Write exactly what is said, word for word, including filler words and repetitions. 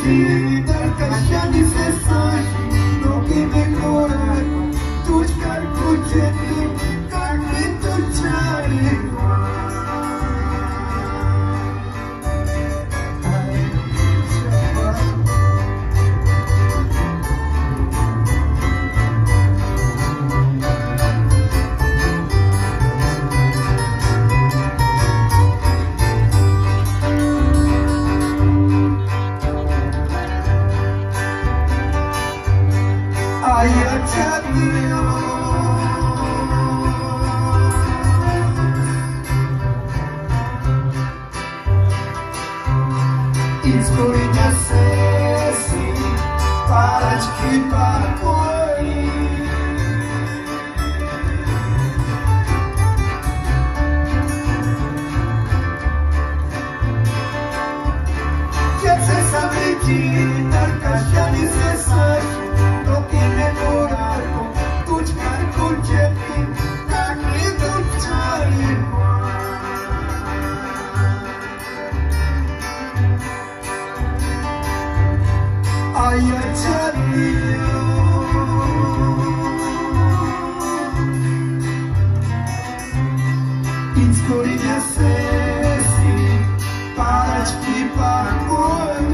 acredita que já dissessões no que decorar tu escarpucete carne tu chari Escuridão cesse para de clipar por que se sabe que dar caixa de cessar no que demorar tu de carco de carne do chari ai ai chari escuridão cesse para de clipar por